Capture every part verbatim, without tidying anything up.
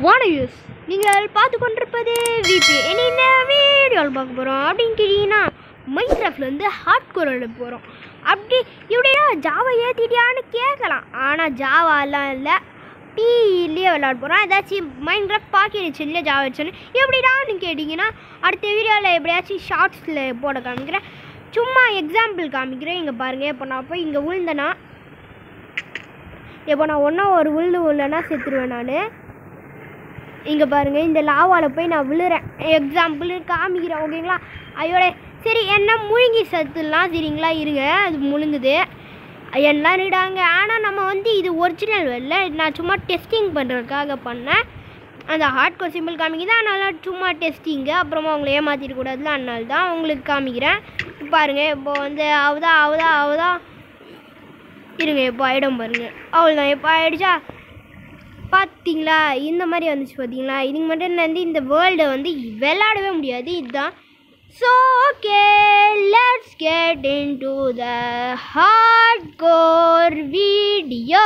வானயூஸ் நீங்கள் பார்த்து கொண்டிருப்பது விபி. என்ன வீடியோவில் பார்க்க போகிறோம் அப்படின்னு கேட்டிங்கன்னா, மைன்கிராஃப்டில் வந்து ஹார்ட் கோர் எழுத போகிறோம். அப்படி இப்படின்னா ஜாவா ஏற்றிட்டியான்னு கேட்கலாம். ஆனால் ஜாவாலாம் இல்லை, டீலேயே விளையாட போகிறோம். ஏதாச்சும் மைன்கிராஃப்ட் பாக்கிடுச்சு இல்லையா ஜாவா வச்சுன்னு எப்படிடான்னு கேட்டிங்கன்னா, அடுத்த வீடியோவில் எப்படியாச்சும் ஷார்ட்ஸில் போட காமிக்கிறேன். சும்மா எக்ஸாம்பிள் காமிக்கிறேன். இங்கே பாருங்கள், இப்போ நான் போய் இங்கே விழுந்தேன்னா, இப்போ நான் ஒன்றா ஒரு விழுந்து விழுன்னா செத்துருவேன் நான். இங்கே பாருங்கள், இந்த லாவாவில் போய் நான் விழுறேன். எக்ஸாம்பிள் காமிக்கிறேன், ஓகேங்களா? ஐயோடே சரி, என்ன முழுங்கி சத்துலாம் சரிங்களா? இருங்க, அது முழுங்குது எல்லாம் நிடாங்க. ஆனால் நம்ம வந்து இது ஒரிஜினல் இல்லை, நான் சும்மா டெஸ்டிங் பண்ணுறதுக்காக பண்ணேன். அந்த ஹார்ட் கோர் சிம்பிள் காமிக்குது, அதனால சும்மா டெஸ்டிங்கு. அப்புறமா அவங்கள ஏமாற்றிடக்கூடாதுல, அதனால தான் உங்களுக்கு காமிக்கிறேன். பாருங்கள், இப்போ வந்து அவுதா அவுதா அவுதா இருங்க, இப்போ ஆகிடும் பாருங்கள். அவ்வளோதான், இப்போ ஆகிடுச்சா? பார்த்தீங்களா, இந்த மாதிரி வந்துச்சு பார்த்தீங்களா? இதுக்கு மட்டும் வந்து இந்த வேர்ல்டை வந்து விளையாடவே முடியாது, இதுதான். So okay, let's get into the hardcore video.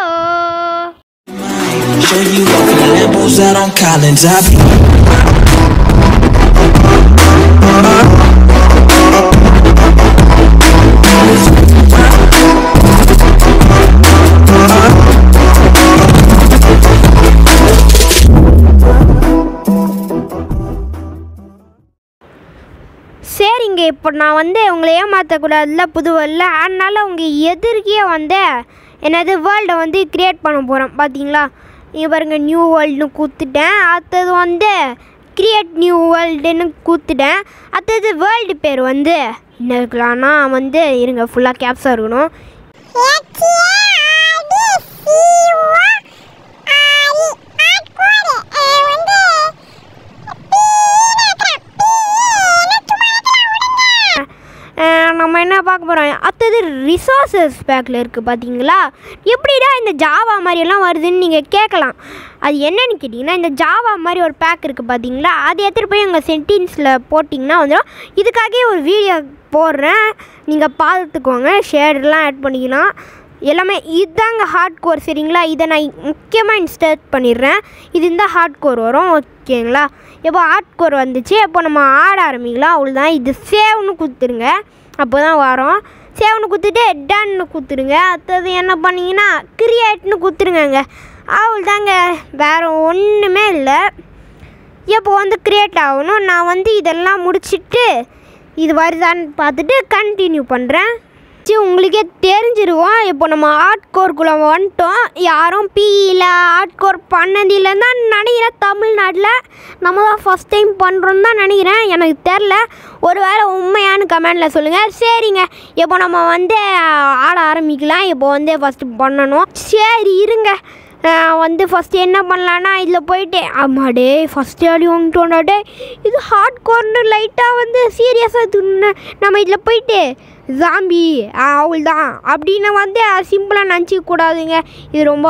சரிங்க, இப்போ நான் வந்து உங்களை ஏமாற்றக்கூடாதுல புது வேர்ல்டில், அதனால் உங்கள் எதிர்க்கே வந்து என்னது வேர்ல்டை வந்து க்ரியேட் பண்ண போகிறேன். பார்த்தீங்களா, இங்கே பாருங்கள், நியூ வேர்ல்டுன்னு கொடுத்துட்டேன். அடுத்தது வந்து க்ரியேட் நியூ வேர்ல்டுன்னு கொடுத்துட்டேன். அடுத்தது வேர்ல்டு பேர் வந்து என்ன இருக்கலாம்னா வந்து இருங்க, ஃபுல்லாக கேப்ஸாக இருக்கணும். நம்ம என்ன பார்க்க போகிறோம், அடுத்தது ரிசோர்ஸஸ் பேக்கில் இருக்குது. பார்த்தீங்களா, எப்படிடா இந்த ஜாவா மாதிரியெல்லாம் வருதுன்னு நீங்கள் கேட்கலாம். அது என்னென்னு கேட்டிங்கன்னா, இந்த ஜாவா மாதிரி ஒரு பேக் இருக்குது பார்த்தீங்களா, அது எடுத்துகிட்டு போய் எங்கள் சென்டென்ஸில் போட்டிங்கன்னா வந்துடும். இதுக்காகவே ஒரு வீடியோ போடுறேன், நீங்கள் பார்த்துக்கோங்க. ஷேர்லாம் ஆட் பண்ணிக்கலாம் எல்லாமே. இதுதாங்க ஹார்ட் கோர், சரிங்களா? இதை நான் முக்கியமாக இன்ஸ்டால் பண்ணிடுறேன். இது இந்த ஹார்ட் கோர் வரும், ஓகேங்களா? இப்போ ஹார்ட் கோர் வந்துச்சு, இப்போ நம்ம ஆட ஆரம்பிக்கலாம். அவ்வளோதான். இது சேவ்னு கொடுத்துருங்க, அப்போ தான் வரும். சேவ்னு கொடுத்துட்டு டன்னு கொடுத்துருங்க. அடுத்தது என்ன பண்ணிங்கன்னா கிரியேட்னு கொடுத்துருங்க. அவ்வளோதாங்க, வேறு ஒன்றுமே இல்லை. இப்போ வந்து க்ரியேட் ஆகணும். நான் வந்து இதெல்லாம் முடிச்சுட்டு இது வருதான்னு பார்த்துட்டு கண்டினியூ பண்ணுறேன். உங்களுக்கே தெரிஞ்சிருவோம். இப்போ நம்ம ஹார்ட் கோர்க்குள்ளே வந்துட்டோம். யாரும் பிஇயில் ஹார்ட் கோர் பண்ணதில்லைன்னு தான் நினைக்கிறேன். தமிழ்நாட்டில் நம்ம தான் ஃபஸ்ட் டைம் பண்ணுறோன்னு தான் நினைக்கிறேன், எனக்கு தெரில. ஒரு வேளை உண்மையான கமெண்டில் சொல்லுங்கள். சரிங்க, இப்போ நம்ம வந்து ஆட ஆரம்பிக்கலாம். இப்போ வந்து ஃபஸ்ட்டு பண்ணணும். சரி இருங்க, வந்து ஃபஸ்ட்டு என்ன பண்ணலான்னா இதில் போயிட்டு ஆமாடே ஃபஸ்ட்டு அடி வாங்கிட்டோண்டாடே, இது ஹார்ட் கோர்னு லைட்டாக வந்து சீரியஸாக நம்ம இதில் போயிட்டு ஜாம்பி அவள்தான் அப்படின்னு வந்து சிம்பிளாக நினச்சிக்கூடாதுங்க. இது ரொம்ப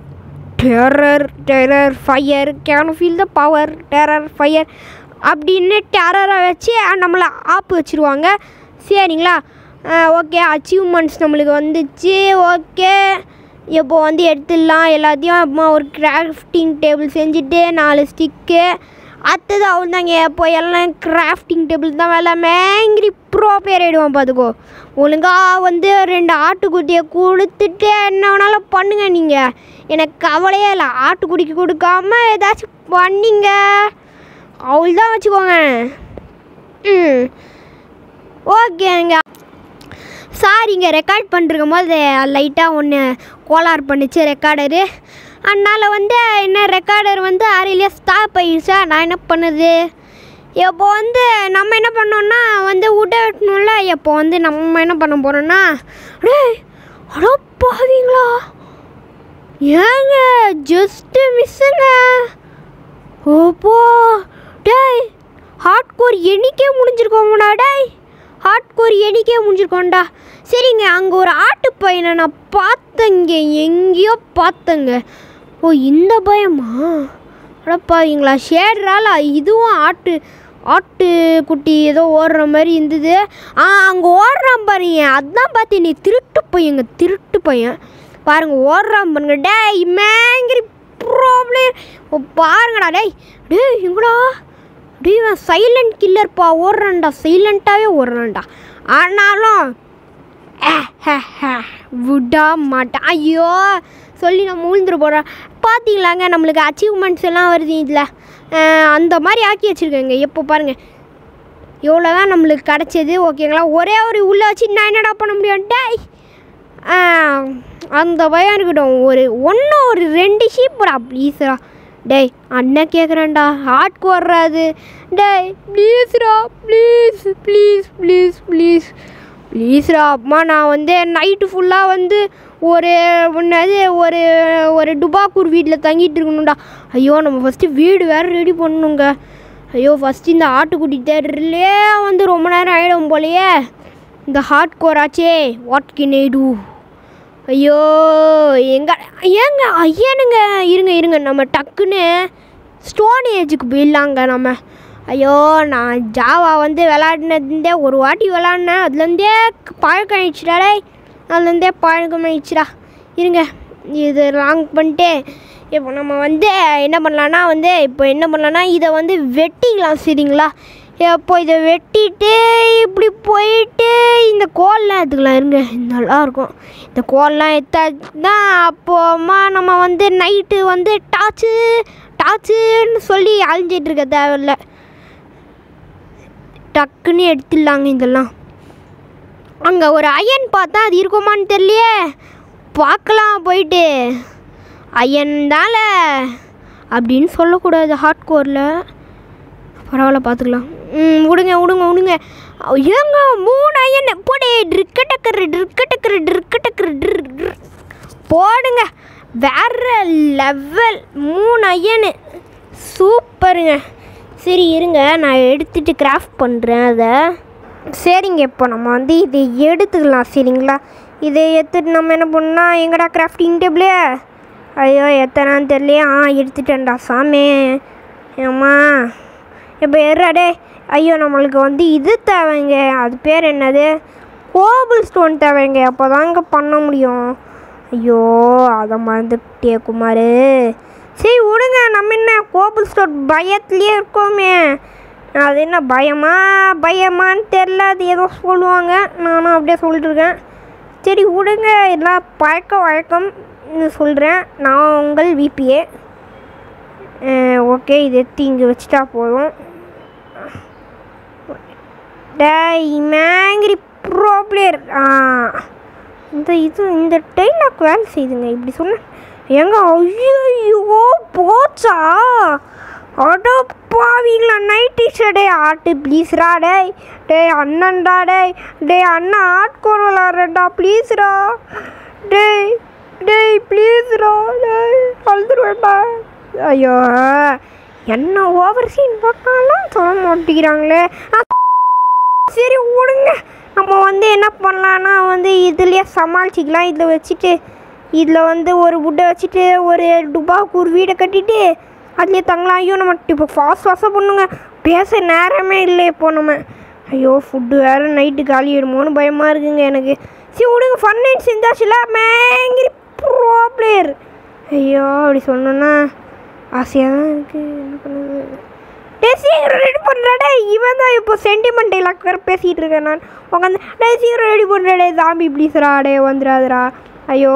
terror terror fire can feel the power terror fire அப்படின்னு டெரரை வச்சு நம்மளை ஆப்பு வச்சுருவாங்க, சரிங்களா? ஓகே, அச்சீவ்மெண்ட்ஸ் நம்மளுக்கு வந்துச்சு. ஓகே, இப்போ வந்து எடுத்துடலாம் எல்லாத்தையும். அப்புறமா ஒரு கிராஃப்டிங் டேபிள் செஞ்சுட்டு நாலு ஸ்டிக்கு. அடுத்தது அவள் தாங்க, இப்போ எல்லாம் கிராஃப்டிங் டேபிள் தான் வேலை. மேங்கிரி ப்ரோ பேர் ஆகிடுவான் பார்த்துக்கோ. ஒழுங்காக வந்து ரெண்டு ஆட்டுக்குட்டியை கொடுத்துட்டு என்ன வேணாலும் பண்ணுங்க நீங்கள், எனக்கு கவலையே இல்லை. ஆட்டுக்குட்டிக்கு கொடுக்காம ஏதாச்சும் பண்ணிங்க, அவள் தான் வச்சுக்கோங்க. ம் ஓகேங்க. சாரிங்க, ரெக்கார்ட் பண்ணிருக்கும் போது லைட்டாக ஒன்று கோளாறு பண்ணிச்சு ரெக்கார்டரு. அதனால் வந்து என்ன ரெக்கார்டர் வந்து அரையிலே ஸ்டாப் ஆகிடுச்சா, நான் என்ன பண்ணுது? இப்போ வந்து நம்ம என்ன பண்ணோன்னா வந்து விட வெட்டணும்ல. இப்போ வந்து நம்ம என்ன பண்ண போகிறோன்னா, டே அடோ பாவீங்களா, ஏங்க ஜஸ்ட்டு மிஸ்ஸுங்க. ஓப்போ டேய், ஹார்ட் கோர் எண்ணிக்கே முடிஞ்சிருக்கோம்டா. டேய் ஹார்ட் கோர் எண்ணிக்கே முடிஞ்சிருக்கோண்டா. சரிங்க, அங்கே ஒரு ஆட்டு பையனை நான் பார்த்தேங்க, எங்கேயோ பார்த்தேங்க. ஓ இந்த பயமா, அடப்பாவீங்களா, ஷேட்ரால இதுவும் ஆட்டு ஆட்டு குட்டி ஏதோ ஓடுற மாதிரி இருந்தது. ஆ அங்கே ஓடுறான் பாருங்க, அதுதான் பார்த்தேன். நீ திருட்டு பையங்க, திருட்டு பையன் பாருங்க, ஓடுறான் பாருங்க. டேய் மேங்கிரி ப்ராப்ளம். பாருங்கடா டேய் டேய் எங்கடா டேய் சைலண்ட் கில்லர்ப்பா, ஓடுறான்டா, சைலண்ட்டாகவே ஓடுறான்டா. ஆனாலும் விட மாட்டேன். ஐயோ சொல்லி நம்ம ஊழ்ந்துட போகிறோம். பார்த்தீங்களாங்க நம்மளுக்கு அச்சீவ்மெண்ட்ஸ் எல்லாம் வருது இதில், அந்த மாதிரி ஆக்கி வச்சுருக்கேங்க. எப்போ பாருங்கள் எவ்வளோ தான் நம்மளுக்கு கிடச்சது ஓகேங்களா. ஒரே ஒரு உள்ளே வச்சு நான் என்னடா பண்ண முடியும் டேய், அந்த பயம் இருக்கட்டும். ஒரு ஒன்று ஒரு ரெண்டு ஷீப்புடா ப்ளீஸ்ரா டேய், அண்ணன் கேட்குறேன்டா, ஹார்ட் வர்றாது டேய் ப்ளீஸ்ரா, ப்ளீஸ் ப்ளீஸ் ப்ளீஸ் ப்ளீஸ் ப்ளீஸ்ரா. அம்மா நான் வந்து நைட்டு ஃபுல்லாக வந்து ஒரு ஒன்றாவது ஒரு ஒரு டுபாக்கூர் வீட்டில் தங்கிட்டு இருக்கணும்டா. ஐயோ நம்ம ஃபஸ்ட்டு வீடு வேறு ரெடி பண்ணணுங்க. ஐயோ ஃபஸ்ட்டு இந்த ஆட்டுக்குட்டி தேட்டர்லே வந்து ரொம்ப நேரம் ஆகிடும் போலையே. இந்த ஹார்ட் கோராச்சே வாட் கேன் ஐ டூ. ஐயோ எங்க ஏங்க ஐயனுங்க இருங்க இருங்க நம்ம டக்குன்னு ஸ்டோன் ஏஜுக்கு போயிடலாங்க நம்ம. ஐயோ நான் ஜாவா வந்து விளாடினதுந்தே ஒரு வாட்டி விளாட்னேன், அதுலேருந்தே பழக்கம் ஆயிடுச்சுடாடே, அதுலேருந்தே பழக்கம் ஆயிடுச்சுடா. இருங்க இது லாங் பண்ணிட்டு இப்போ நம்ம வந்து என்ன பண்ணலான்னா வந்து இப்போ என்ன பண்ணலான்னா இதை வந்து வெட்டிக்கலாம் சரிங்களா. இப்போ இதை வெட்டிட்டு இப்படி போயிட்டு இந்த கோல்லாம் எடுத்துக்கலாம். இருங்க நல்லாயிருக்கும். இந்த கோல்லாம் எடுத்தாச்சுன்னா அப்போமா நம்ம வந்து நைட்டு வந்து டாச்சு டாச்சுன்னு சொல்லி அழிஞ்சிட்ருக்க தேவையில்ல, டக்குன்னு எடுத்துடலாங்க இதெல்லாம். அங்கே ஒரு அயன் பார்த்தா அது இருக்குமான்னு தெரியலையே, பார்க்கலாம் போயிட்டு. அயன் தால அப்படின்னு சொல்லக்கூடாது ஹார்ட் கோரில், பரவாயில்ல பார்த்துக்கலாம். ம் விடுங்க விடுங்க விடுங்க. ஏங்க மூணு அயன் போடு, ட்ரிக்க டக்கரு ட்ரிக்க டக்கரு ட்ரிக்க டக்கரு ட்ரு போடுங்க, வேற லெவல் மூணு அயனு சூப்பருங்க. சரி இருங்க நான் எடுத்துகிட்டு கிராஃப்ட் பண்ணுறேன் அதை. சரிங்க இப்போ நம்ம வந்து இதை எடுத்துக்கலாம் சரிங்களா. இதை எடுத்துகிட்டு நம்ம என்ன பண்ணால் எங்கடா கிராஃப்டிங் டேபிளே, ஐயோ எத்தனான்னு தெரியலையே. ஆ எடுத்துட்டேன்டா சாமி. ஏம்மா இப்போ எறாடே. ஐயோ நம்மளுக்கு வந்து இது தேவைங்க, அது பேர் என்னது கோபிள் ஸ்டோன் தேவைங்க, அப்போ தாங்க பண்ண முடியும். ஐயோ அதை மறந்துட்டே குமார். சரி விடுங்க, நம்ம என்ன கோபிள் ஸ்டோன் பயத்துலேயே இருக்கோமே, அது என்ன பயமா பயமான்னு தெரில, அது ஏதோ சொல்லுவாங்க, நானும் அப்படியே சொல்லிட்டுருக்கேன். சரி விடுங்க, எல்லாம் பழக்க வழக்கம் சொல்கிறேன். நான் உங்கள் விபிஏ. ஓகே இதை எடுத்து இங்கே வச்சுட்டா போதும். டேய் மேங்கிரி ப்ரோ பிளேயர், ஆ இந்த இது இந்த டைலாக் வேலை செய்யுதுங்க இப்படி சொன்னேன். ஏங்க ஐயோ போச்சா, அடோ பாவீங்களா நைட்டி ஷர்டே ஆட்டு ப்ளீஸ்ரா. டேய் டேய் அண்ணன்டா, டேய் டேய் அண்ணா ஆட்கோர் விளாட்றேன்டா ப்ளீஸ்ரா. டேய் டேய் ப்ளீஸ்ரா, டேய் அழுதுருவேண்டா. ஐயோ என்ன ஓவர் சீன் பார்க்கலாம் சொல்ல மாட்டேங்கிறாங்களே. சரி விடுங்க, நம்ம வந்து என்ன பண்ணலான்னா வந்து இதுலேயே சமாளிச்சிக்கலாம். இதில் வச்சுட்டு இதில் வந்து ஒரு வுட்டை வச்சுட்டு ஒரு டுபாக்கூர் வீடை கட்டிட்டு அதுலேயே தங்கலாம். ஐயோ நம்ம இப்போ ஃபாஸ்ட் ஃபாஸ்ட்டாக பண்ணுங்க, பேச நேரமே இல்லை இப்போ நம்ம. ஐயோ ஃபுட்டு வேறு நைட்டு காலி ஆகிடுமோன்னு பயமாக இருக்குங்க எனக்கு. சரி விடுங்க, ஃபன் நைட் செஞ்சாச்சுல மேங்கிரி ப்ரோ பிளேயர். ஐயோ அப்படி சொன்னோன்னா ஆசையாக தான் இருக்குது, என்ன பண்ணுறது. டே சீக்கிரம் ரெடி பண்ணுறாடே, இவன் தான் இப்போ சென்டிமெண்ட் டைலாக் வேறு பேசிகிட்டு இருக்கேன் நான் உட்காந்து. டே சீக்கிரம் ரெடி பண்ணுறாடே தாம்பி ப்ளீஸ்ரா, டே வந்துடாதரா. ஐயோ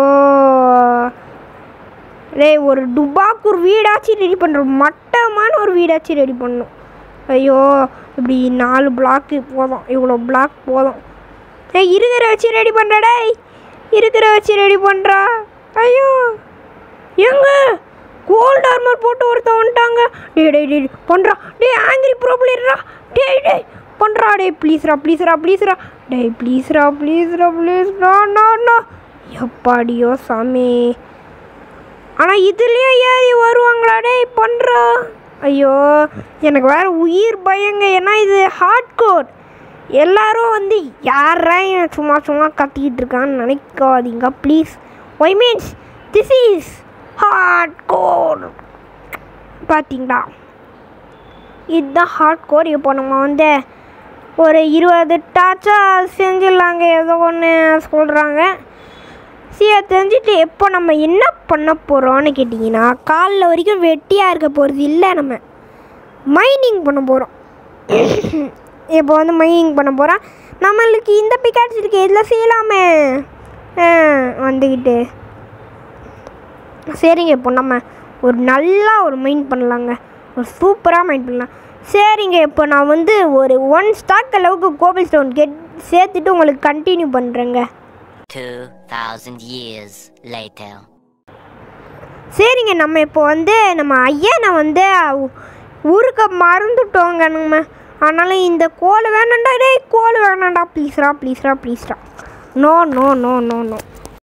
டே ஒரு டுபாக்கூர் வீடாச்சு ரெடி பண்ணுறோம், மட்டமான ஒரு வீடாச்சு ரெடி பண்ணணும். ஐயோ இப்படி நாலு பிளாக்கு போதும், இவ்வளோ பிளாக் போதும். ஏ இருக்கிற வச்சு ரெடி பண்ணுறாடே, இருக்கிற வச்சு ரெடி பண்ணுறா. ஐயோ எங்க கோல்ட் ஆர்மர் போட்டு ஒருத்தன் வந்துட்டாங்க. டே டே டே பண்ணுறா, டே ஆங்கிரி ப்ரோ பிளேயர்ரா, டே டே பண்ணுறா, டே ப்ளீஸ்ரா ப்ளீஸ்ரா ப்ளீஸ்ரா, டே ப்ளீஸ்ரா ப்ளீஸ்ரா ப்ளீஸ்ரா. நோ நோ எப்பாடியோ சாமி, ஆனால் இதுலேயே ஏறி வருவாங்களா டே பண்ணுறா. ஐயோ எனக்கு வேறு உயிர் பயங்க, ஏன்னா இது ஹார்ட் கோர். எல்லோரும் வந்து யாரா சும்மா சும்மா கத்திக்கிட்டு இருக்கான்னு நினைக்காதீங்க please. Why means this is hardcore. பார்த்தீங்களா இதுதான் ஹார்ட் கோர். இப்போ நம்ம வந்து ஒரு இருபது டாச்சா செஞ்சிடலாங்க, ஏதோ ஒன்று சொல்கிறாங்க. சரி தெரிஞ்சுட்டு எப்போ நம்ம என்ன பண்ண போகிறோன்னு கேட்டிங்கன்னா காலைல வரைக்கும் வெட்டியாக இருக்க போகிறது இல்லை, நம்ம மைனிங் பண்ண போகிறோம். இப்போ வந்து மைனிங் பண்ண போகிறோம். நம்மளுக்கு இந்த பிக்காட்ஸ் இருக்குது, இதில் செய்யலாமே வந்துக்கிட்டு. சரிங்க, இப்போ நம்ம ஒரு நல்லா ஒரு மைண்ட் பண்ணலாங்க, ஒரு சூப்பராக மைண்ட் பண்ணலாம். சரிங்க, இப்போ நான் வந்து ஒரு ஒன் ஸ்டாக் அளவுக்கு கோபிள் ஸ்டோன் கெட் சேர்த்துட்டு உங்களுக்கு கண்டினியூ பண்ணுறேங்க. two thousand years later. சரிங்க, நம்ம இப்போ வந்து நம்ம ஐயனை வந்து ஊருக்க மறந்துட்டோங்க நம்ம. ஆனாலும் இந்த கோல் வேணாண்டா, டே கோல் வேணாண்டா, ப்ளீஸ்ரா ப்ளீஸ்ரா ப்ளீஸ்ரா. No no no no no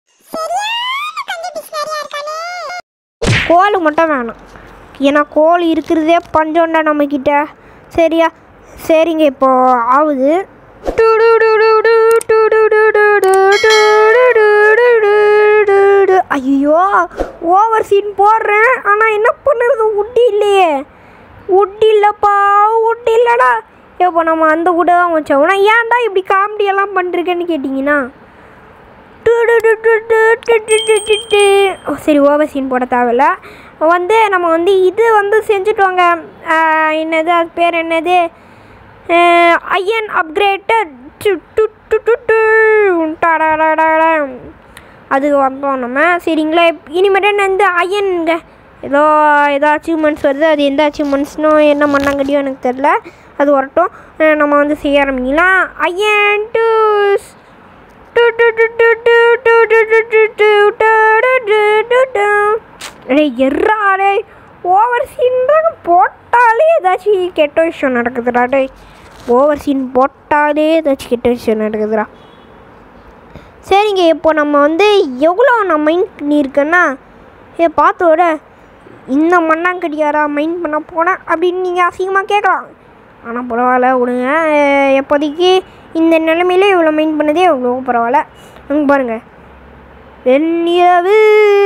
coal மட்டும் வேணாம், ஏன்னா கோல் இருக்கிறதே பஞ்சம்டா நம்மக்கிட்ட. சரியா? சரிங்க, இப்போ ஆகுது. ஐயோ, ஓவர் சீன் போடுறேன், ஆனால் என்ன பண்ணுறது, உட்டி இல்லையே, உட்டி இல்லைப்பா, உட்டி இல்லைடா. இப்போ நம்ம அந்த கூட தான் வச்சோம். ஆனால் ஏன்டா இப்படி காமெடியெல்லாம் பண்ணிருக்கேன்னு கேட்டிங்கன்னா, சரி ஓவர் சீன் போட தேவையில்ல. வந்து நம்ம வந்து இது வந்து செஞ்சுட்டோங்க. என்னது அது பேர் என்னது, ஐயன் அப்கிரேட்டட் அது வந்தோம் நம்ம. சரிங்களா? இனிமேட்டு வந்து ஐயனுங்க ஏதோ ஏதோ அச்சீவ்மெண்ட்ஸ் வருது, அது எந்த அச்சீவ்மெண்ட்ஸ்னோ என்ன பண்ணாங்கடியோ எனக்கு தெரில, அது வரட்டும். நம்ம வந்து செய்ய ஆரம்பிக்கலாம். ஐயன் டூஸ் எர்றாடே ஓவர் சீன் போட்டாலே ஏதாச்சும் கெட்ட விஷயம் நடக்குதுடா. டே ஓவர் சீன் போட்டாலே ஏதாச்சும் கெட்ட விஷயம் நடக்குதுடா. சரிங்க, இப்போ நம்ம வந்து எவ்வளோ நான் மைண்ட் பண்ணியிருக்கேன்னா, ஏ பார்த்தோட இந்த மண்ணாங்கடியாரா மைண்ட் பண்ண போனேன் அப்படின்னு நீங்கள் அசிங்கமாக கேட்கலாம். ஆனால் பரவாயில்ல விடுங்க, எப்போதைக்கு இந்த நிலைமையில இவ்வளோ மைண்ட் பண்ணதே எவ்வளோ பரவாயில்ல. அங்கே பாருங்கள், வெண்ணியவு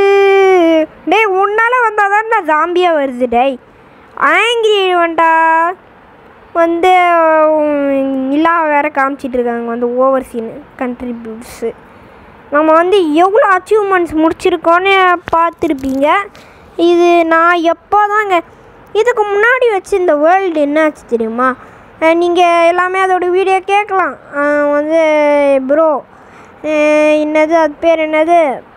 டே உன்னால் வந்தால் தான் நான் ஜாம்பியாக வருது. டே ஆங்கிரி வேண்டா வந்து இல்லா வேறு காமிச்சிட்ருக்காங்க வந்து ஓவர் சீனு கண்ட்ரிபியூட்ஸு. நம்ம வந்து எவ்வளோ அச்சீவ்மெண்ட்ஸ் முடிச்சிருக்கோன்னு பார்த்துருப்பீங்க. இது நான் எப்போ தாங்க இதுக்கு முன்னாடி வச்சு இந்த வேர்ல்டு என்ன ஆச்சு தெரியுமா? நீங்கள் எல்லாமே அதோட வீடியோ கேட்கலாம். வந்து ப்ரோ என்னது அது பேர் என்னது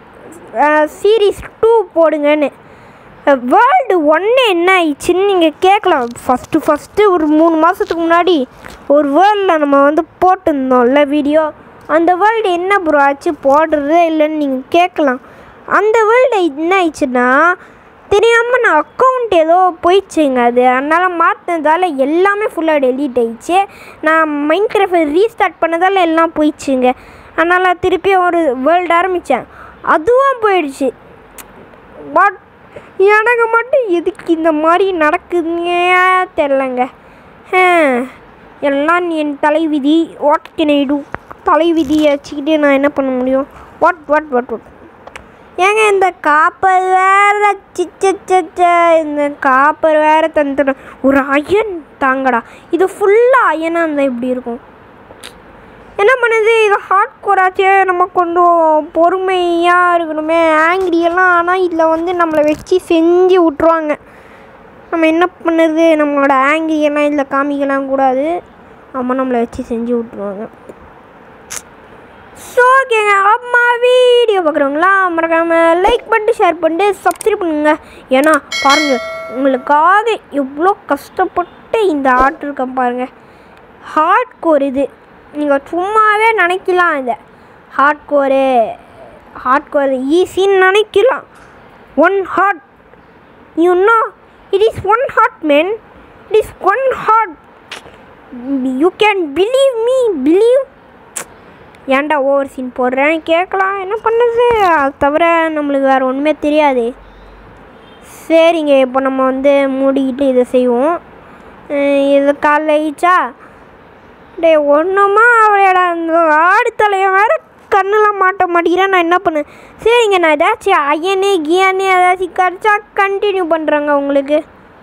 சீரீஸ் டூ போடுங்கன்னு. வேர்ல்டு ஒன்று என்ன ஆயிடுச்சுன்னு நீங்கள் கேட்கலாம். ஃபஸ்ட்டு ஃபஸ்ட்டு ஒரு மூணு மாதத்துக்கு முன்னாடி ஒரு வேர்ல்டில் நம்ம வந்து போட்டிருந்தோம்ல வீடியோ, அந்த வேர்ல்டு என்ன ப்ரோ ஆச்சு போடுறதே இல்லைன்னு நீங்கள் கேட்கலாம். அந்த வேர்ல்டு என்ன ஆயிடுச்சுன்னா தெரியாமல் நான் அக்கௌண்ட் ஏதோ போயிடுச்சுங்க, அது அதனால் மாற்றினதால் எல்லாமே ஃபுல்லாக டெலீட் ஆகிடுச்சு. நான் மைண்ட் கிராஃப்ட் ரீஸ்டார்ட் பண்ணதால் எல்லாம் போயிடுச்சுங்க. அதனால் திருப்பி ஒரு வேர்ல்டு ஆரம்பித்தேன், அதுவும் போயிடுச்சு. பட் எனக்கு மட்டும் எதுக்கு இந்த மாதிரி நடக்குதுன்னே தெரிலங்க. எல்லாம் என் தலைவிதி. What can I do? தலைவிதியை வச்சுக்கிட்டு நான் என்ன பண்ண முடியும்? வாட் வாட் வாட் வாட் ஏங்க இந்த காப்பர் வேறு சிச்ச இந்த காப்பர் வேறு தந்துடும். ஒரு அயன் தாங்கடா, இது ஃபுல்லாக அயனாக இருந்தால் எப்படி இருக்கும்? என்ன பண்ணுது இது ஹார்ட் கோராச்சே, நம்ம கொஞ்சம் பொறுமையாக இருக்கணுமே. ஆங்கிரியெல்லாம் ஆனால் இதில் வந்து நம்மளை வச்சு செஞ்சு விட்ருவாங்க. நம்ம என்ன பண்ணுறது, நம்மளோட ஆங்கிரியெல்லாம் இதில் காமிக்கலாம் கூடாது, அம்மா நம்மளை வச்சு செஞ்சு விட்ருவாங்க. ஸோ ஓகேங்க, அம்மா வீடியோ பார்க்குறவங்களா மறக்காமல் லைக் பண்ணிட்டு ஷேர் பண்ணிட்டு சப்ஸ்கிரைப் பண்ணுங்க. ஏன்னா பாருங்கள், உங்களுக்காக எவ்வளோ கஷ்டப்பட்டு இந்த ஆர்ட் இருக்கேன் பாருங்கள். ஹார்ட் கோர் இது நீங்கள் சும்மாவே நினைக்கலாம், இதை ஹார்ட் கோரு ஹார்ட் கோர் ஈஸின்னு நினைக்கலாம். One hard you know it is one hard man, it is one hard. You can believe me, believe. ஏன்டா ஓவர் சீன் போடுறேன்னு கேட்கலாம், என்ன பண்ணுறது, அது தவிர நம்மளுக்கு வேறு ஒன்றுமே தெரியாது. சரிங்க, இப்போ நம்ம வந்து மூடிக்கிட்டு இதை செய்வோம். இது காலைல ஆயிடுச்சா? டே ஒன்றுமா அவளையோட அந்த ஆடு தலையை வேறு கண்ணெலாம் மாட்ட மாட்டேங்கிறேன், நான் என்ன பண்ணேன்? சரிங்க, நான் ஏதாச்சும் ஐயனே கியானே ஏதாச்சும் கிடச்சா கண்டினியூ பண்ணுறேங்க உங்களுக்கு.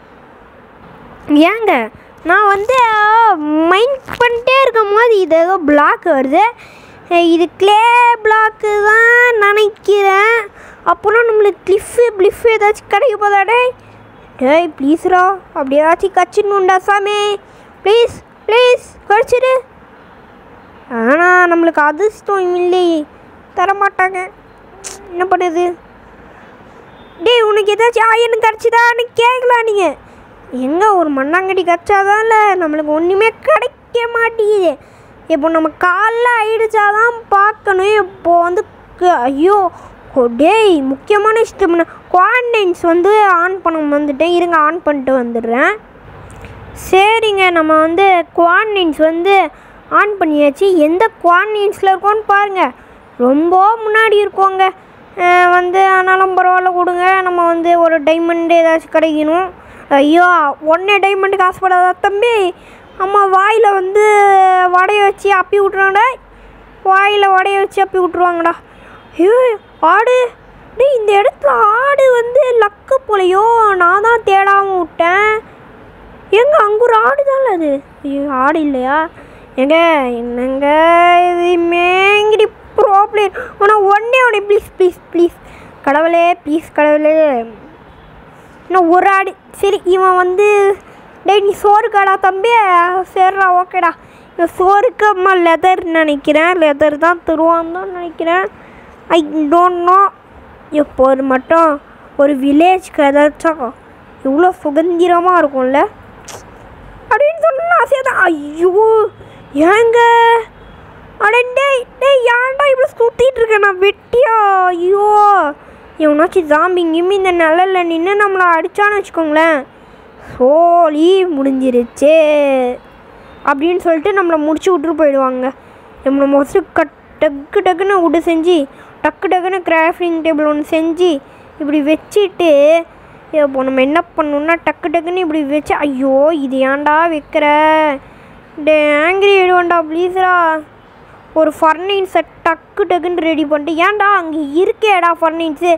ஏங்க நான் வந்து மைண்ட் பண்ணிட்டே இருக்கும் போது இது ஏதோ பிளாக் வருது. இது க்ளே பிளாக்கு தான் நினைக்கிறேன். அப்போனா நம்மளுக்கு கிளிஃபு பிளிஃபு ஏதாச்சும் கிடைக்க போதாடே. டேய் ப்ளீஸ்ரா, அப்படி ஏதாச்சும் கச்சிடணுண்டா சாமி, ப்ளீஸ் ப்ளீஸ் கடிச்சிடு. ஆனால் நம்மளுக்கு அதிர்ஷ்டம் இல்லையே, தரமாட்டாங்க. என்ன பண்ணுது? டேய் உனக்கு ஏதாச்சும் ஆயன்னு கிடச்சிதான்னு கேட்கலாம் நீங்கள். எங்கே ஒரு மண்ணாங்கடி கிடச்சாதான் இல்லை, நம்மளுக்கு ஒன்றுமே கிடைக்க மாட்டேங்குது. இப்போ நம்ம காலைல ஆயிடுச்சாதான் பார்க்கணும். இப்போது வந்து ஐயோ டேய் முக்கியமான விஷயம், குவாரண்டைன்ஸ் வந்து ஆன் பண்ண வந்துட்டேன். இருங்க ஆன் பண்ணிட்டு வந்துடுறேன். சரிங்க, நம்ம வந்து குவாரண்டைன்ஸ் வந்து ஆன் பண்ணியாச்சு. எந்த குவாரண்டைன்ஸில் இருக்கோன்னு பாருங்கள், ரொம்ப முன்னாடி இருக்கோங்க. வந்து ஆனாலும் பரவாயில்ல கொடுங்க, நம்ம வந்து ஒரு டைமண்டு ஏதாச்சும் கிடைக்கணும். ஐயோ ஒன்றே டைமண்டுக்கு ஆசைப்படாத தம்பி. அம்மா வாயில் வந்து வடையை வச்சு அப்பி விட்றாங்கடா, வாயில் வடையை வச்சு அப்பி விட்ருவாங்கடா. ஐயோ ஆடு, டே இந்த இடத்துல ஆடு வந்து லக்கு போலையோ, நான் தான் தேடாமல் விட்டேன். எங்க அங்கே ஒரு ஆடு தானே அது. ஐயோ ஆடு இல்லையா? எங்க என்னங்க இது மேங்கிடி ப்ராப்ளம். ஆனால் ஒன்றே ஒன்றே ப்ளீஸ் ப்ளீஸ் ப்ளீஸ் கடவுளே, ப்ளீஸ் கடவுளே. இன்னும் ஒரு ஆடு. சரி இவன் வந்து டேய் நீ சோறு கடா தம்பி. சரிடா ஓகேடா. இவன் சோறுக்கு அம்மா லெதர் நினைக்கிறேன், லெதர் தான் தருவான்னு தான் நினைக்கிறேன். I don't know. இப்போ ஒரு மட்டும் ஒரு வில்லேஜ்க்கு ஏதாச்சும் இவ்வளோ சுதந்திரமாக இருக்கும்ல அப்படின்னு சொன்னா ஆசையாக தான். ஐயோ ஏங்க அடே டேய் டேய் ஏன்டா இவ்வளோ சுற்றிட்டு இருக்கேன் நான் வெட்டியா? ஐயோ எவனாச்சும் ஜாம்பிங் கிம்மி இந்த நிழலில் நின்று நம்மளை அடித்தான்னு வச்சுக்கோங்களேன், சோலி முடிஞ்சிருச்சு அப்படின்னு சொல்லிட்டு நம்மளை முடிச்சு விட்டுட்டு போயிடுவாங்க. நம்மளை மொஸ்ட்டு கட் டக்கு டக்குன்னு விட்டு செஞ்சு டக்கு டக்குன்னு கிராஃப்டிங் டேபிள் ஒன்று செஞ்சு இப்படி வச்சுட்டு இப்போ நம்ம என்ன பண்ணணுன்னா டக்கு டக்குன்னு இப்படி வச்சு. ஐயோ இது ஏன்டா வைக்கிற? டே ஆங்கிரி ஆகிடுவான்டா ப்ளீஸ்ரா. ஒரு ஃபர்னைன்ஸை டக்கு டக்குன்னு ரெடி பண்ணிட்டு, ஏன்டா அங்கே இருக்கேடா ஃபர்னைன்ஸு.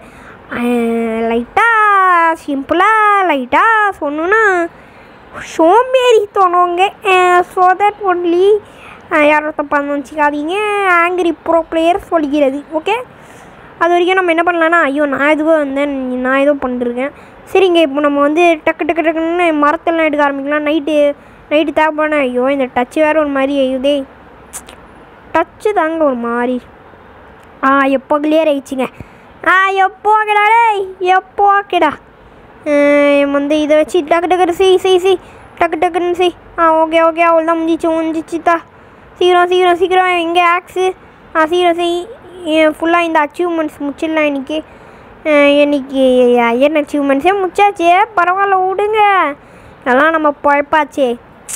லைட்டாக சிம்பிளாக லைட்டாக சொன்னோன்னா சோம்பேறி தோணுங்க. ஸோ தட் ஒன்லி யாரும் தப்பாக வச்சுக்காதீங்க, ஆங்கிரி ப்ரோ பிளேயர் சொல்லிக்கிறது. ஓகே அது வரைக்கும் நம்ம என்ன பண்ணலான்னா, ஐயோ நான் எதுவும் வந்தேன், நான் ஏதோ பண்ணிருக்கேன். சரிங்க இப்போ நம்ம வந்து டக்கு டக்கு டக்குன்னு மரத்தெல்லாம் எடுக்க ஆரம்பிக்கலாம். நைட்டு நைட்டு தேவைப்பான. ஐயோ இந்த டச்சு வேறு ஒரு மாதிரி ஐயோதே, டச்சு தாங்க ஒரு மாதிரி. ஆ எப்போ கிளியர் ஆயிடுச்சுங்க. ஆ எப்போ ஓகேடா டேய், எப்போ ஓகேடா. வந்து இதை வச்சு டக்கு டக்குன்னு செய் செய் செய் டக்கு டக்குன்னு செய். ஆ ஓகே ஓகே அவள் தான் முடிஞ்சிச்சு முடிஞ்சிச்சுத்தா. சீக்கிரம் சீக்கிரம் சீக்கிரம் எங்கே ஆக்ஸு. ஆ சீக்கிரம் செய். ஃபுல்லாக இந்த அச்சீவ்மெண்ட்ஸ் முடிச்சிடலாம் இன்றைக்கி. இன்றைக்கி என்ன அச்சீவ்மெண்ட்ஸே முடிச்சாச்சே, பரவாயில்ல விடுங்க, அதெல்லாம் நம்ம பழப்பாச்சே.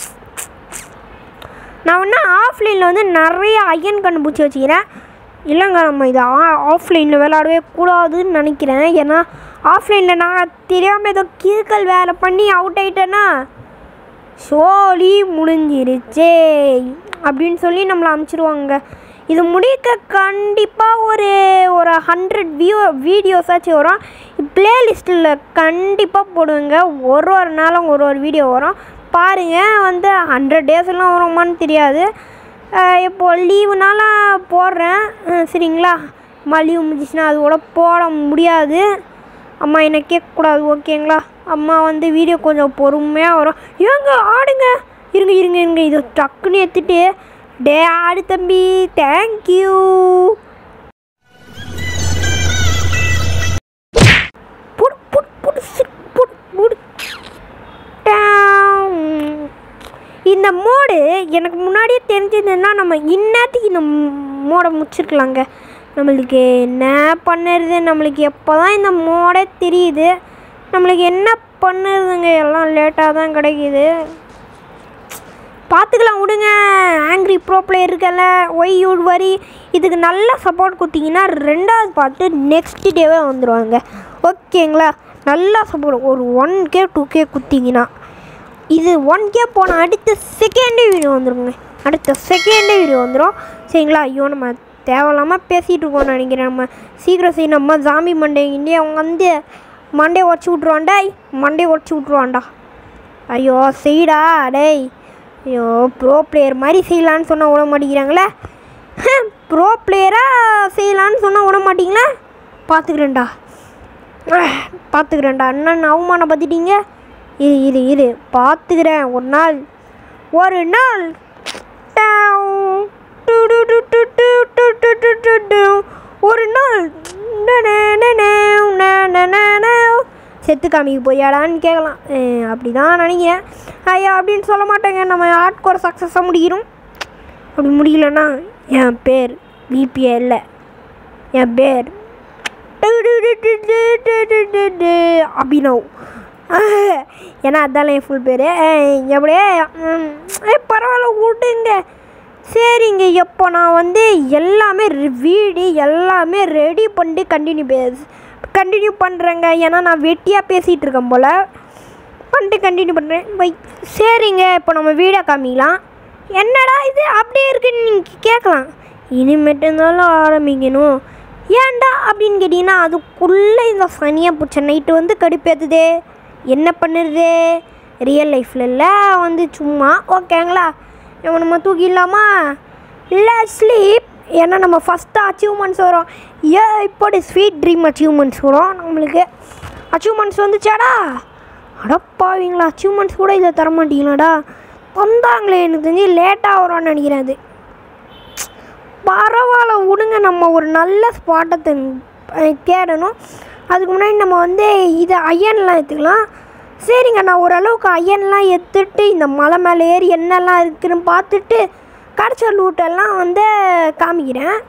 நான் ஒன்றா ஆஃப்லைனில் வந்து நிறைய அயன் கண்டுபிடிச்சி வச்சுக்கிறேன். இல்லைங்க நம்ம இதை ஆஃப்லைனில் விளையாடவே கூடாதுன்னு நினைக்கிறேன். ஏன்னா ஆஃப்லைனில் நான் தெரியாமல் ஏதோ கிறுக்கல் வேலை பண்ணி அவுட் ஆகிட்டேன்னா சோலி முடிஞ்சிருச்சே அப்படின்னு சொல்லி நம்மளை அனுப்பிச்சிடுவாங்க. இது முடிக்க கண்டிப்பாக ஒரு ஒரு ஹண்ட்ரட் வியூ வீடியோஸாச்சும் வரும். ப்ளேலிஸ்ட்டில் கண்டிப்பாக போடுவேங்க. ஒரு ஒரு நாளும் ஒரு ஒரு வீடியோ வரும் பாருங்கள். வந்து ஹண்ட்ரட் டேஸ்லாம் வருமானு தெரியாது. இப்போது லீவுனால போடுறேன் சரிங்களா. அம்மா லீவு முடிஞ்சிச்சுன்னா அது கூட போட முடியாது. அம்மா என்னை கேட்கக்கூடாது ஓகேங்களா. அம்மா வந்து வீடியோ கொஞ்சம் பொறுமையாக வரும். ஏங்க ஆடுங்க, இருங்க இருங்க இருங்க இதை டக்குன்னு எடுத்துட்டு. டே ஆடு தம்பி தேங்க்யூ. இந்த மோடு எனக்கு முன்னாடியே தெரிஞ்சதுன்னா நம்ம இந்நேரத்துக்கு இந்த மோடை முடிச்சிருக்கலாங்க. நம்மளுக்கு என்ன பண்ணுறது, நம்மளுக்கு எப்போ தான் இந்த மோடே தெரியுது. நம்மளுக்கு என்ன பண்ணுறதுங்க, எல்லாம் லேட்டாக தான் கிடைக்கிது. பார்த்துக்கலாம் விடுங்க. ஆங்கிரி ப்ரோ பிளேயர் இருக்கல, ஒய் யூட் வரி. இதுக்கு நல்லா சப்போர்ட் கொடுத்தீங்கன்னா ரெண்டாவது பார்த்து நெக்ஸ்ட் டேவே வந்துடுவாங்க ஓகேங்களா. நல்லா சப்போர்ட் ஒரு ஒன் கே டூ கே கொடுத்தீங்கன்னா இது ஒன் கே போன அடுத்த செகண்டே வீடியோ வந்துடுங்க. அடுத்த செகண்டே வீடியோ வந்துடும் சரிங்களா. ஐயோ நம்ம தேவையில்லாமல் பேசிகிட்டு இருக்கோம்னு நினைக்கிறேன். நம்ம சீக்கிரம் சரி நம்ம ஜாம்பி மண்டே இண்டியா அவங்க வந்து மண்டே உடச்சி விட்ருவான்டா. மண்டே உடச்சி விட்ருவான்டா. ஐயோ செய்டா டேய். ஐயோ ப்ரோ பிளேயர் மாதிரி செய்யலான்னு சொன்னால் விட மாட்டேங்கிறாங்களே. ப்ரோ பிளேயராக செய்யலான்னு சொன்னால் விட மாட்டிங்களா? பார்த்துக்கிறேன்டா பார்த்துக்கிறேன்டா அண்ணன் அவமானப்படுத்திட்டீங்க. இரு இரு இரு பார்த்துக்கிறேன். ஒரு நாள் ஒரு நாள் ஒரு நாள் செத்து காமிக்கு போயாடான்னு கேட்கலாம். அப்படி தான் நினைக்கிறேன். ஐயா அப்படின்னு சொல்ல மாட்டேங்க. நம்ம ஹார்ட் கோர் சக்ஸஸாக முடிக்கணும். அப்படி முடியலன்னா என் பேர் விபிஏ இல்லை, என் பேர் அபினவ். ஏன்னா அதால என் ஃபுல் பேர். எப்படியே பரவாயில்ல விட்டுங்க. சரிங்க, எப்போ நான் வந்து எல்லாமே வீடு எல்லாமே ரெடி பண்ணிட்டு கண்டினியூ பேஸ் கண்டினியூ பண்ணுறேங்க. ஏன்னா நான் வெட்டியாக பேசிகிட்டு இருக்கேன் போல் பண்ணிட்டு கண்டினியூ பண்ணுறேன். பை சரிங்க, இப்போ நம்ம வீடியோ காமிக்கலாம். என்னடா இது அப்படியே இருக்குன்னு நீங்கள் கேட்கலாம். இனிமேட்டு இருந்தாலும் ஆரம்பிக்கணும். ஏன்டா அப்படின்னு கேட்டிங்கன்னா அதுக்குள்ளே இந்த சனியாக பிடிச்ச நைட்டு வந்து கடுப்பேற்றுதே. என்ன பண்ணுறது? ரியல் லைஃப்பில் இல்லை, வந்து சும்மா ஓகேங்களா. இவன் நம்ம தூக்கிடலாமா? இல்லை ஸ்லீப். ஏன்னா நம்ம ஃபஸ்ட்டு அச்சீவ்மெண்ட்ஸ் வரும். ஏ இப்போது ஸ்வீட் ட்ரீம் அச்சீவ்மெண்ட்ஸ் வரும் நம்மளுக்கு. அச்சீவ்மெண்ட்ஸ் வந்துச்சாடா? அடப்பாவீங்களா, அச்சீவ்மெண்ட்ஸ் கூட இதை தரமாட்டீங்களாடா? வந்தாங்களே, எனக்கு தெரிஞ்சு லேட்டாக வரும்னு நினைக்கிறேன். அது பரவாயில்ல விடுங்க. நம்ம ஒரு நல்ல ஸ்பாட்டை தேடணும். அதுக்கு முன்னாடி நம்ம வந்து இதை அயன்லாம் எடுத்துக்கலாம். சரிங்க, நான் ஓரளவுக்கு அயன்லாம் எடுத்துட்டு இந்த மலை மேலே ஏறி என்னெல்லாம் இருக்குதுன்னு பார்த்துட்டு கிடச்ச லூட்டெல்லாம் வந்து காமிக்கிறேன்.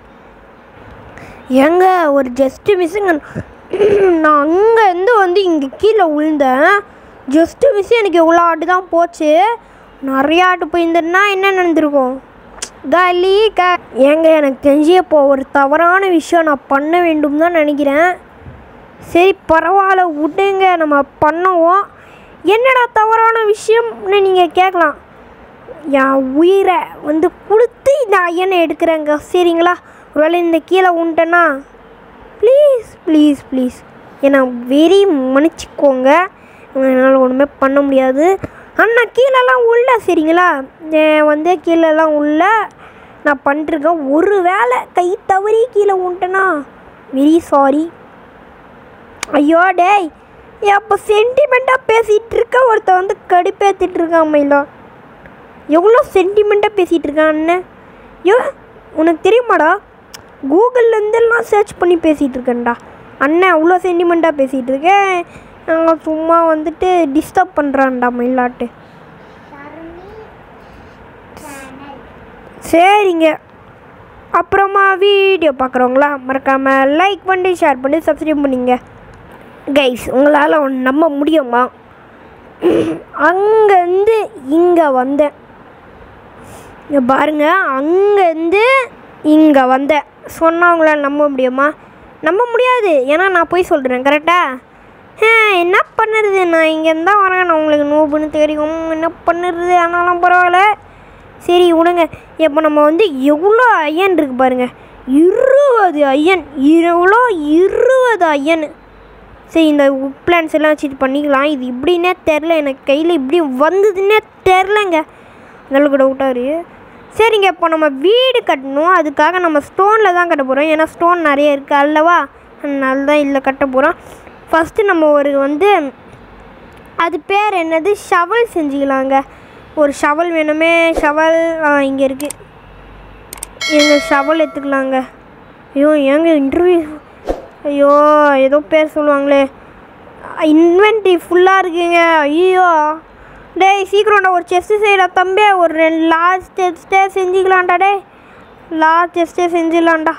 எங்க ஒரு ஜஸ்ட்டு மிஸ்ஸுங்க. நான் அங்கேருந்து வந்து இங்கே கீழே விழுந்தேன். ஜஸ்ட்டு மிஸ் எனக்கு எவ்வளோ ஆட்டு தான் போச்சு. நிறையா ஆட்டு போயிருந்தேன்னா என்ன நடந்திருக்கும்? காலி க ஏங்க எனக்கு தெரிஞ்சு இப்போ ஒரு தவறான விஷயம் நான் பண்ண வேண்டும் தான் நினைக்கிறேன். சரி பரவாயில்ல விடுங்க, நம்ம பண்ணுவோம். என்னடா தவறான விஷயம்னு நீங்கள் கேட்கலாம். என் உயிரை வந்து கொடுத்து இந்த ஐயனை எடுக்கிறேங்க. சரிங்களா? ஒருவேளை இந்த கீழே உண்டேன்னா ப்ளீஸ் ப்ளீஸ் ப்ளீஸ் என்னை வெறி மன்னிச்சிக்கோங்க. என்னால் ஒன்றுமே பண்ண முடியாது. அண்ணா கீழெல்லாம் உள்ள சரிங்களா? வந்து கீழெல்லாம் உள்ள நான் பண்ணிருக்கேன். ஒரு வேளை கை தவறி கீழே உண்டேன்னா வெரி சாரி. ஐயோ டேய், அப்போ சென்டிமெண்ட்டாக பேசிகிட்டு இருக்க ஒருத்த வந்து கடுப்பேற்றிட்டு இருக்கான். அம்மையில எவ்வளோ சென்டிமெண்ட்டாக பேசிகிட்டு இருக்கான் அண்ணன். ஐயோ உனக்கு தெரியுமாடா, கூகுள்லேருந்தெல்லாம் சர்ச் பண்ணி பேசிகிட்டு இருக்கேன்டா அண்ணன். அவ்வளோ சென்டிமெண்ட்டாக பேசிகிட்டு இருக்கேன். நாங்கள் சும்மா வந்துட்டு டிஸ்டர்ப் பண்ணுறான்டா மயிலாட்டு. சரிங்க, அப்புறமா வீடியோ பார்க்குறவங்களா மறக்காமல் லைக் பண்ணி ஷேர் பண்ணி சப்ஸ்கிரைப் பண்ணிங்க கைஸ். உங்களால் ஒன்று நம்ப முடியுமா? அங்கேருந்து இங்கே வந்தேன். இங்கே பாருங்கள், அங்கேருந்து இங்கே வந்தேன். சொன்னால் உங்களால் நம்ப முடியுமா? நம்ப முடியாது. ஏன்னா நான் போய் சொல்கிறேன் கரெக்டாக. என்ன பண்ணுறது, நான் இங்கேருந்து தான் வரேன். நான் உங்களுக்கு நோபுன்னு தெரியும். என்ன பண்ணுறது? ஆனாலும் பரவாயில்ல. சரி விடுங்க. இப்போ நம்ம வந்து எவ்வளோ ஐயன் இருக்குது பாருங்கள். இருபது ஐயன். எவ்வளோ இருபது ஐயன். சரி இந்த பிளான்ஸ் எல்லாம் வச்சுட்டு பண்ணிக்கலாம். இது இப்படின்னே தெரில, எனக்கு கையில் இப்படி வந்ததுன்னே தெரிலங்க. நல்ல டவுட்டாரு. சரிங்க, இப்போ நம்ம வீடு கட்டணும். அதுக்காக நம்ம ஸ்டோனில் தான் கட்ட போகிறோம். ஏன்னா ஸ்டோன் நிறைய இருக்குது அல்லவா? அதனால தான் இல்லை கட்ட போகிறோம். ஃபஸ்ட்டு நம்ம ஒரு வந்து அது பேர் என்னது ஷவல் செஞ்சுக்கலாங்க. ஒரு ஷவல் வேணுமே. ஷவல் இங்கே இருக்குது. எங்கள் ஷவல் எடுத்துக்கலாங்க. ஐயோ ஏங்க இன்டர்வியூ, ஐயோ ஏதோ பேர் சொல்லுவாங்களே. இன்வென்ட்ரி ஃபுல்லாக இருக்குங்க. ஐயோ டேய் சீக்கிரம்டா ஒரு செஸ்ட்டு செய்யல தம்பி. ஒரு ரெண்டு லாஸ்ட் செஸ்ட்டே செஞ்சுக்கலாம்டா. Day last செஸ்ட்டே செஞ்சிடலாம்டா.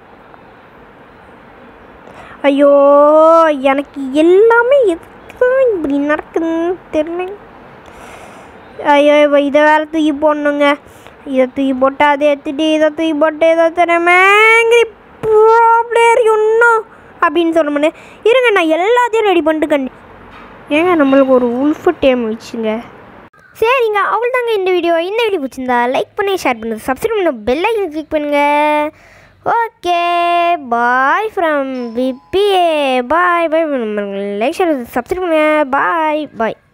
ஐயோ எனக்கு எல்லாமே எதுக்கு தான் இப்படி நடக்குதுன்னு தெரியல. ஐயோ இப்போ இதை வேறு தூக்கி போடணுங்க. இதை தூக்கி போட்டு அதை எடுத்துட்டு இதை தூக்கி போட்டு இதை திறமேங்கிரி ப்ராப்ளம் இன்னும் அப்படின்னு சொல்ல முடியாது. இருங்க நான் எல்லாத்தையும் ரெடி பண்ணிட்டு கண்டி ஏங்க நம்மளுக்கு ஒரு உல்ஃபு டைம் வச்சுங்க. சரிங்க அவ்வளோதாங்க இந்த வீடியோ. இந்த வீடியோ பிடிச்சிருந்தா லைக் பண்ணி ஷேர் பண்ணுங்கள், சப்ஸ்கிரைப் பண்ண பெல் ஐக்கன் கிளிக் பண்ணுங்கள். Okay bye from VBA. Bye bye. Like share subscribe பண்ணுங்கள். பாய் பாய்.